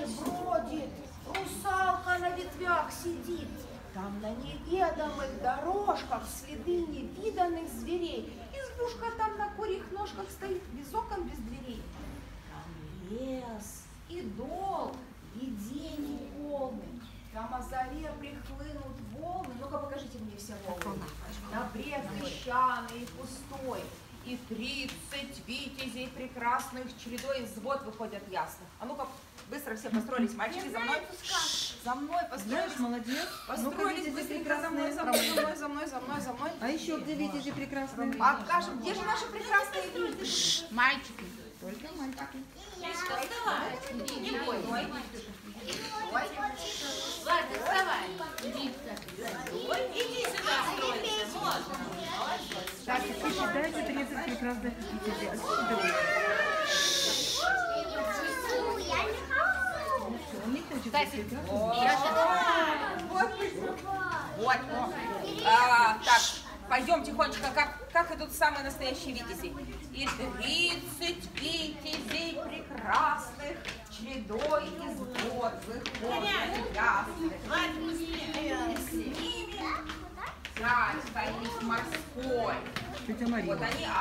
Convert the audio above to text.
море бродит, русалка на ветвях сидит. Там на неведомых дорожках следы невиданных зверей. Избушка там на курьих ножках стоит, без окон, без дверей. Там лес и дол, видений полный. Там о заре прихлынут волны. Ну-ка, покажите мне все волны. На брег песчаный и пустой. И 30 витязей прекрасных чередой из вод выходят ясных. А ну-ка, быстро все построились. Мальчики, за мной. За мной построились. Знаешь, молодец. Построились быстренько за мной, за мной, за мной, за мной, за мной, за мной. А еще где витязи прекрасные? Покажем, где же наши прекрасные витязи? Мальчики. Только мальчики. Не бойся. Ладно, вставай. Иди сюда, стройся. Можно. Так, теперь считайте 30 прекрасных витязей. Отсюда вы. Он не хочет быть прекрасным. Вот. Так, пойдем тихонечко, как идут самые настоящие витязи. И 30 витязей прекрасных чередой из вод выходят ясных. И с ними царь стоит морской. Тетя Мария. Вот они